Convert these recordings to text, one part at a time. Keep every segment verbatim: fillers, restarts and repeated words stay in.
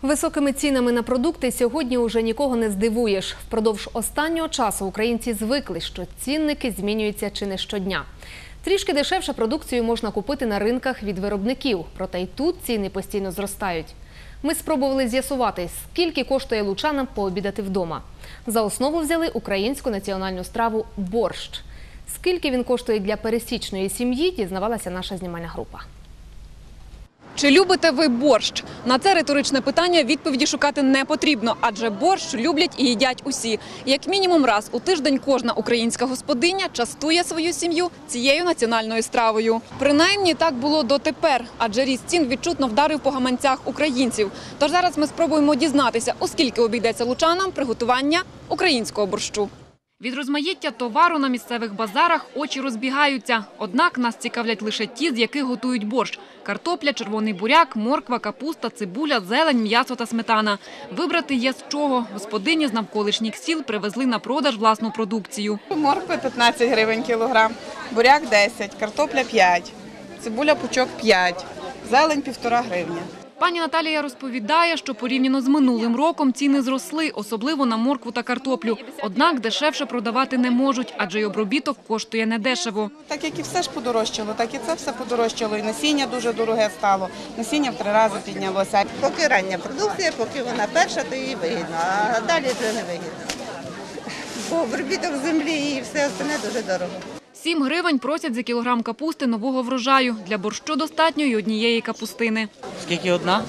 Високими цінами на продукти сьогодні уже нікого не здивуєш. Впродовж останнього часу українці звикли, що цінники змінюються чи не щодня. Трішки дешевше продукцію можна купити на ринках від виробників, проте й тут ціни постійно зростають. Ми спробували з'ясувати, скільки коштує лучанам пообідати вдома. За основу взяли українську національну страву – борщ. Скільки він коштує для пересічної сім'ї, дізнавалася наша знімальна група. Чи любите ви борщ? На це риторичне питання відповіді шукати не потрібно, адже борщ люблять і їдять усі. Як мінімум раз у тиждень кожна українська господиня частує свою сім'ю цією національною стравою. Принаймні так було дотепер, адже ріст цін відчутно вдарив по гаманцях українців. Тож зараз ми спробуємо дізнатися, у скільки обійдеться лучанам приготування українського борщу. Від розмаїття товару на місцевих базарах очі розбігаються. Однак нас цікавлять лише ті, з яких готують борщ. Картопля, червоний буряк, морква, капуста, цибуля, зелень, м'ясо та сметана. Вибрати є з чого. Господині з навколишніх сіл привезли на продаж власну продукцію. Морква п'ятнадцять гривень кілограм, буряк десять, картопля п'ять, цибуля пучок п'ять, зелень півтора гривня. Пані Наталія розповідає, що порівняно з минулим роком ціни зросли, особливо на моркву та картоплю. Однак дешевше продавати не можуть, адже й обробіток коштує недешево. Так як і все ж подорожчало, так і це все подорожчало. І насіння дуже дороге стало, насіння в три рази піднялося. Поки рання продукція, поки вона перша, то їй вигідно, а далі це не вигідно. Бо обробіток землі і все остальне дуже дорого. Сім гривень просять за кілограм капусти нового врожаю. Для борщу достатньо й однієї капустини. Скільки одна?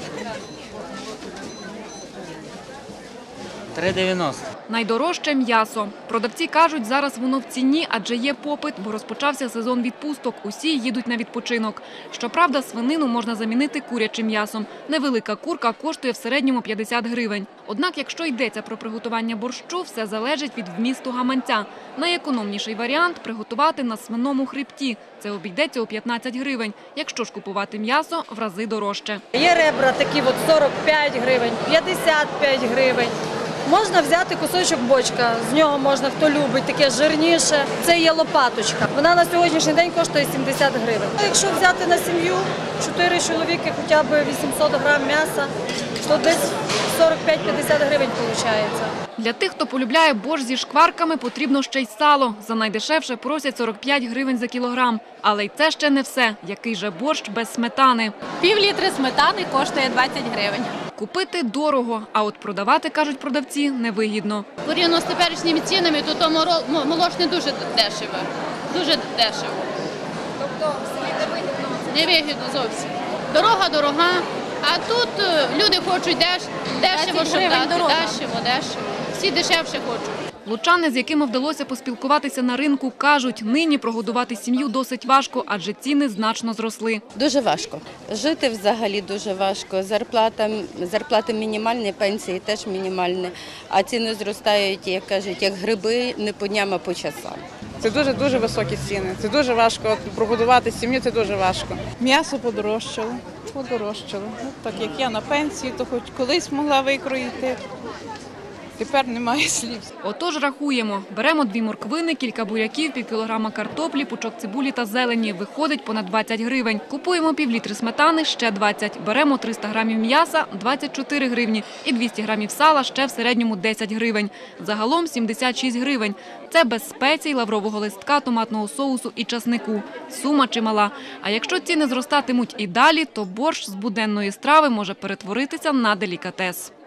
три дев'яносто. Найдорожче – м'ясо. Продавці кажуть, зараз воно в ціні, адже є попит, бо розпочався сезон відпусток. Усі їдуть на відпочинок. Щоправда, свинину можна замінити курячим м'ясом. Невелика курка коштує в середньому п'ятдесят гривень. Однак, якщо йдеться про приготування борщу, все залежить від вмісту гаманця. Найекономніший варіант – приготувати на свиному хребті. Це обійдеться у п'ятнадцять гривень. Якщо ж купувати м'ясо – в рази дорожче. Є ребра такі от сорок п'ять гривень, п'ятдесят п'ять гривень. Можна взяти кусочок бочка, з нього можна, хто любить, таке жирніше. Це є лопаточка. Вона на сьогоднішній день коштує сімдесят гривень. Якщо взяти на сім'ю, чотири чоловіки, хоча б вісімсот грам м'яса, то десь сорок п'ять - п'ятдесят гривень виходить. Для тих, хто полюбляє борщ зі шкварками, потрібно ще й сало. За найдешевше просять сорок п'ять гривень за кілограм. Але й це ще не все. Який же борщ без сметани? Пів літри сметани коштує двадцять гривень. Купити дорого, а от продавати, кажуть продавці, невигідно. Порівняно з теперішніми цінами, то, то молочне дуже дешево. Дуже дешево. Тобто в селі невигідно? Невигідно зовсім. Дорога дорога, а тут люди хочуть деш, дешево, щоб дати. Дешево, дешево. Всі дешевше хочуть. Лучани, з якими вдалося поспілкуватися на ринку, кажуть, нині прогодувати сім'ю досить важко, адже ціни значно зросли. Дуже важко. Жити взагалі дуже важко. Зарплата, зарплати мінімальні, пенсії теж мінімальні, а ціни зростають, як кажуть, як гриби, не по дням, а по часам. Це дуже-дуже високі ціни, це дуже важко, прогодувати сім'ю це дуже важко. М'ясо подорожчало, подорожчало. Ну, так як я на пенсії, то хоч колись могла викроїти. Тепер немає слів. Отож рахуємо. Беремо дві морквини, кілька буряків, пів кілограма картоплі, пучок цибулі та зелені. Виходить понад двадцять гривень. Купуємо пів літри сметани – ще двадцять. Беремо триста грамів м'яса – двадцять чотири гривні. І двісті грамів сала – ще в середньому десять гривень. Загалом сімдесят шість гривень. Це без спецій, лаврового листка, томатного соусу і часнику. Сума чимала. А якщо ціни зростатимуть і далі, то борщ з буденної страви може перетворитися на делікатес.